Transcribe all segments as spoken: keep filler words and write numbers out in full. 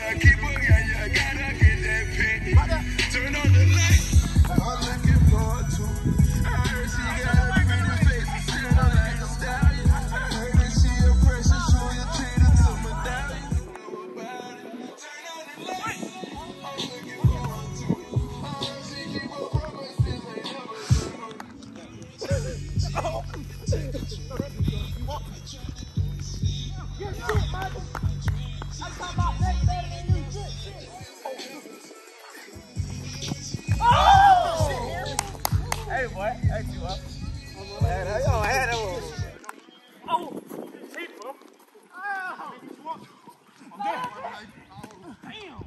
Hey, boy. Hey, you up? Oh, I had that one. Oh, cheap, bro. Oh. Damn.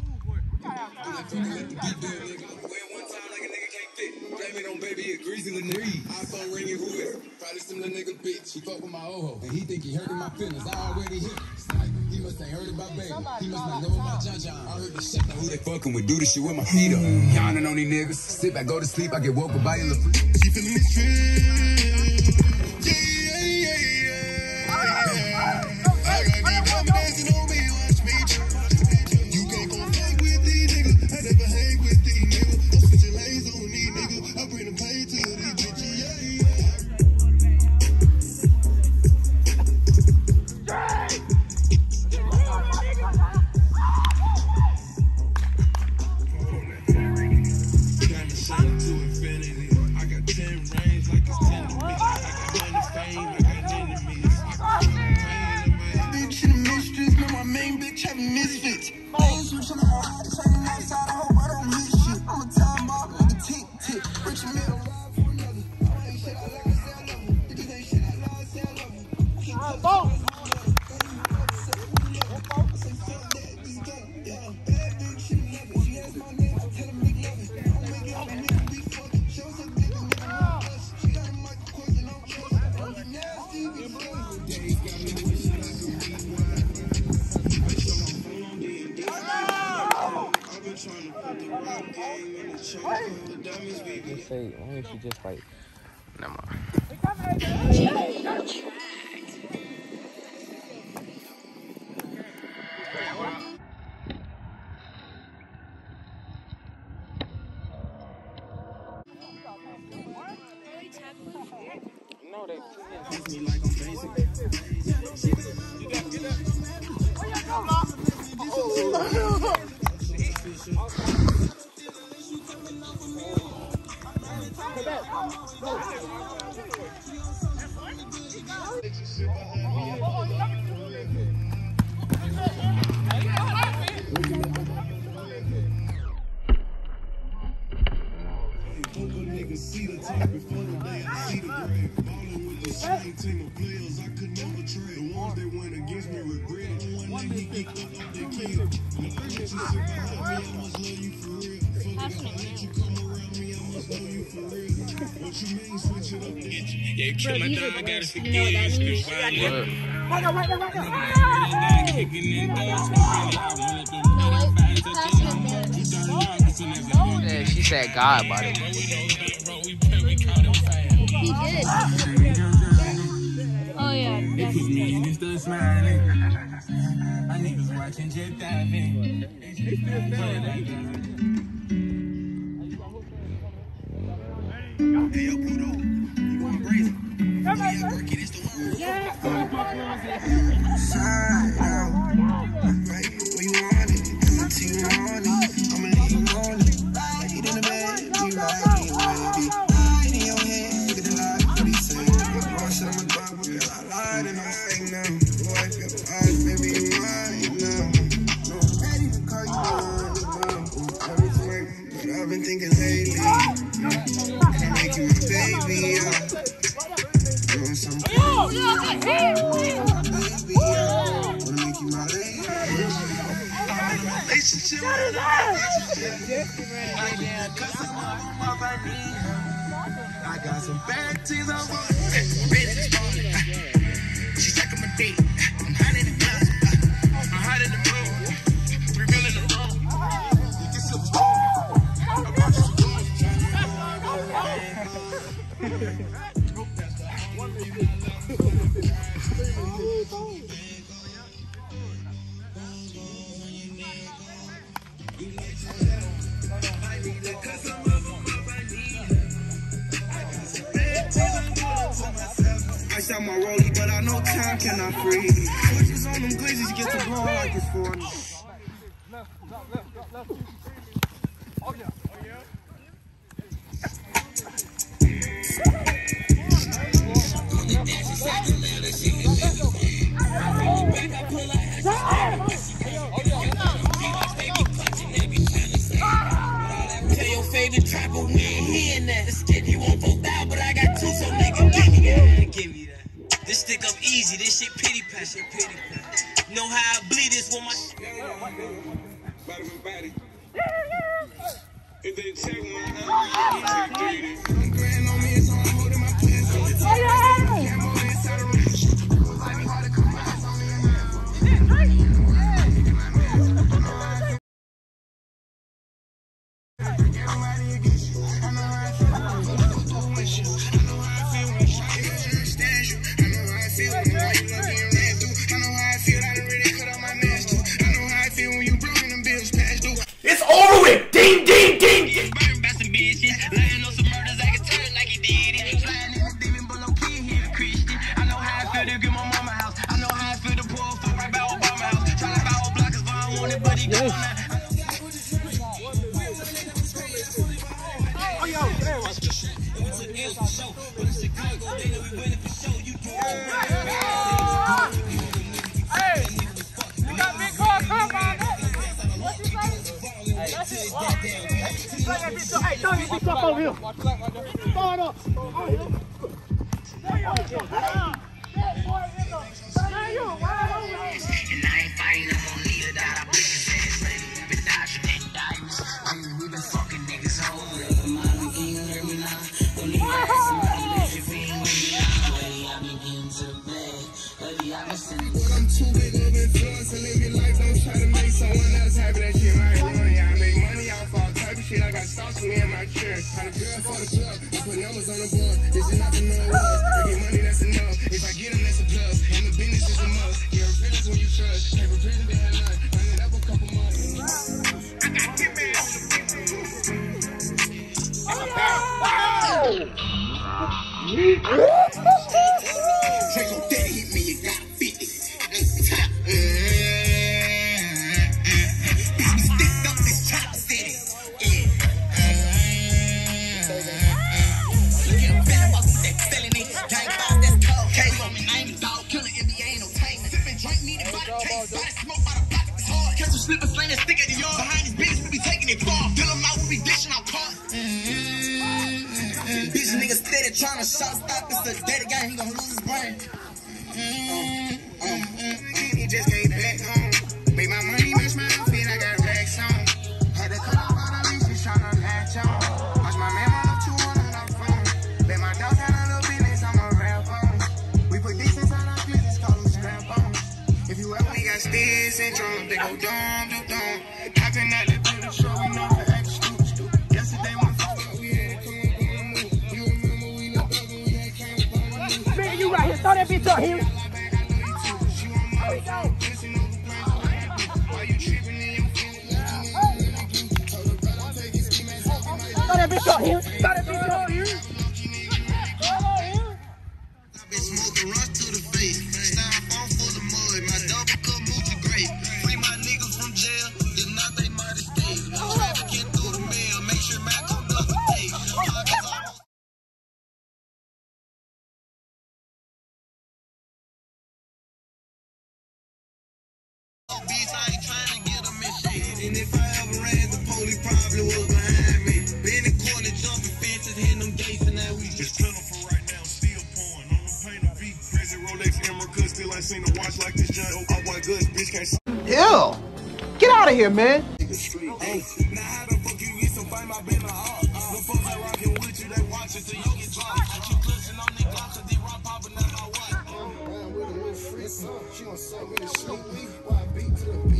Blame it on baby, a greasy little nigga. iPhone ringing, who is it? Probably some little nigga bitch. He fuck with my old ho, and he think he hurting my feelings. I already hit him. He must ain't heard about baby. He must not know about John John. I heard the shit. Know who they fucking with. Do this shit with my feet up. Yawning on these niggas. Sit back, go to sleep. I get woke up by your little. She feeling this trip. Yeah, yeah, yeah, yeah. I got these mama dancing on me. Watch me. You can't go hang with these niggas. I never hang with these niggas. I'm switching lanes on these niggas. I bring them pain to these bitches. Yeah, yeah. Misfits. I ain't switching the hard, turning nice out. I hope I don't miss shit. I'm a time mob with a tick tick. Rich and middle, ride for another. I ain't shit, I love it, say I love it. If it ain't shit, I love it, say I love it. Keep up, go! Let's say, why don't you just like, never mind. No, they put me like I'm basic. Get up, get up. Oh. See the team before the day I see the grave. Ballin' with the same team of players I could never trade. The ones that went against me regret it. The one that he kicked up, they killed. The fact that you sit behind me, I must love you for real. Fuck it, if I let you come around me, I must know you for real. What you mean, switch it up? Yeah, you kill my dog, I gotta forgive you. You still find it. Right now, right now, right now. Yeah, she said God about it. He did. Oh yeah. They put me in and start smiling. My niggas watching jet diving. Hey yo, Pluto, you want brazen? Yeah, work it, it's the word. Yeah. Side out, right where you want it. I'ma tell you on it. I'ma leave you on it. Right in the bed, we rockin', baby. Right in your head, look at the light, what he say. Boy, shit, I'm a dog, but girl, I lied and I'm fake now. Boy, I feel eyes, baby, you right now. No, ready to call you down. Everything, but I've been thinking lately. I'm making my baby, yeah. Doing something. Baby, yeah. Wanna make you my lady. Relationship. I got some bad teas on my she's taking my date. I'm hot in the dust. I'm hot in the room. Revealing the room. This is I brought you some out my rollie, but I know time cannot free. Switches on them glizzies get to blowing like it's four. Left, left, left, left. Oh yeah, oh yeah. Tell your favorite trapper we ain't hearing that. This kid you won't vote out, but I got two, so nigga give me that. Give me that. This stick up easy, this shit pity pat, shit pity pat. Know how I bleed this with my Body with body. If they check my eyes, I'm grand on me, so I'm holding my plans. It's over with! Ding, ding, ding! burn by some bitches. Laying on some murders, I can turn like he did it. Flying in the demon, but no kid here, Christian. I know how I feel to get my mama house. I know how I feel to pull foot right by Obama house. Try to buy a block, cause I don't want it, but he gone now. Oh yo, there was. Hey, you got big car, come on. What you say? That's it. Hey, throw this bitch up over here. Throw it up. Over here. There you go. There you go. And I ain't fighting, I'm gonna need a dollar. I break his ass, baby. Been dodging and diamonds. Baby, we been fucking niggas over. Mama, can you hear me now? Don't need to ask somebody that you been with me now. Baby, I been getting to the bed. Baby, I been sending. I'm too big of influence to live your life. Don't try to make someone else happy. That shit right money. I make money off all type of shit. I got stocks for me in my chair. Had a girl for the club. I put numbers on the board. This is not the know it was. I get money, that's enough. If I get them, that's a plus. And the business is a must. You're a business when you trust. Can't pretend they had none. Run it up a couple months. I got ten man on the Take your daddy hit me, you got fifty. Stick up this chop city. Look at him, felon, walk with that felony. Gang boss, that's cold. K on me, I ain't a dog. Killer N B A, ain't no tamer. Sippin' drink, need it by the case. Body smoke by the pocket, it's hard. Catch some slippers, slang that stick at the yard. Behind this business, we be taking it far. Fill them out, we be dishing out cars. Bitch, nigga steady tryna shot stop. It's a daddy guy, he gon' lose his brain. Mm, mm, mm, he just came back home. Made my money match my outfit, I got racks on. Had to cut off all the leases, tryna latch on. Watch my man on the two on the phone. Bet my dog got a little business, I'm a rap on. We put this inside our business, call them strap on. If you ever got steer syndrome, they go dumb, do dumb. How can that do the show? We know the act stupid, stupid. Yesterday when fuck up, we had to come up on the move. You remember we looked up and we had came up on the move. Man, you right here. Throw that bitch up here. Throw that bitch up here. Throw that bitch up here. I've been smoking rush to the face. Styrofoam full of mud. My double cup Moochie grape. Free my niggas from jail. If not, they might have stayed. Trafficking through the mail. Make sure Mac come up to date. Beats, I ain't trying to get them in shade. And if I ever ran, the police probably was behind me. Been in corner, jumping fences, hitting them gates, and now we just plentiful right now, still pouring. On the paint of beat, crazy Rolex Emerald, cause still ain't seen a watch like this John. I want good, bitch can't see. Ew! Get out of here, man! the street. Hey, now how the fuck you get so fame? I been a hard. The folks that rockin' with you, they watch it till you get dropped. I keep clutching on the clock, cause they rock poppin' out my watch. Round with a little free song, she gon' suck me to sleep. Why I beat to the beat?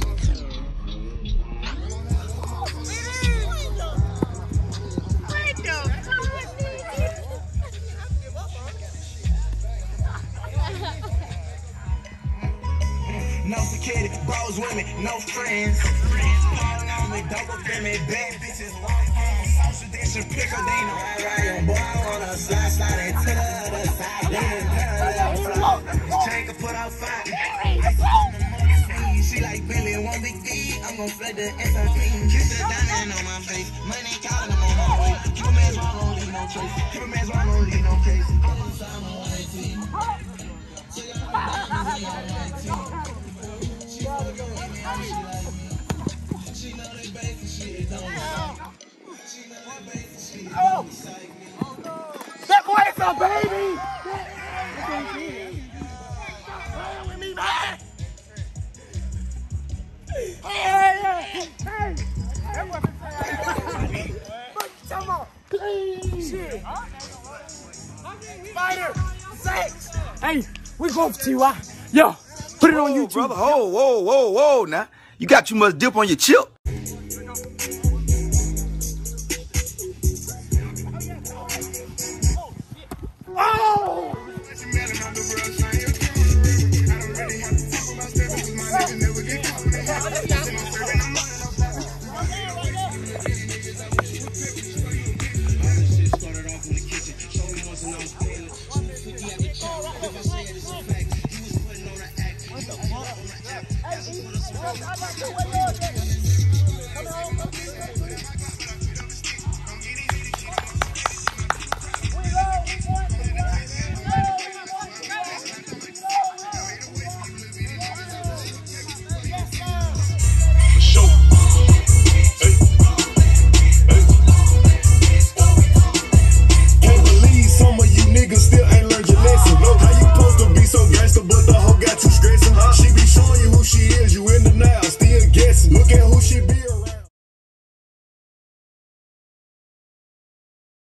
No security, bros with me, no friends. Calling on me, double fit me, bad bitches, long arms, social distance, pickle, they know I ride. Boy, I wanna slide, slide it to the other side. Then turn left, put out fire. Ice on the morning screen. She like Billy, one big D. I'm gon' flood the S R T. Kiss the diamond on my face. Money calling, I'm on my way. Keep a man's wrong, don't leave no trace. Keep a man's wrong, don't leave no trace. Oh! Step away from baby! With me, man! Hey, hey, hey! That wasn't come on! Please! Shit! Fighter! Sex! Hey, we go for T Y. Yo, put it on YouTube. Brother, whoa, whoa, whoa, whoa, now. You got too much dip on your chip.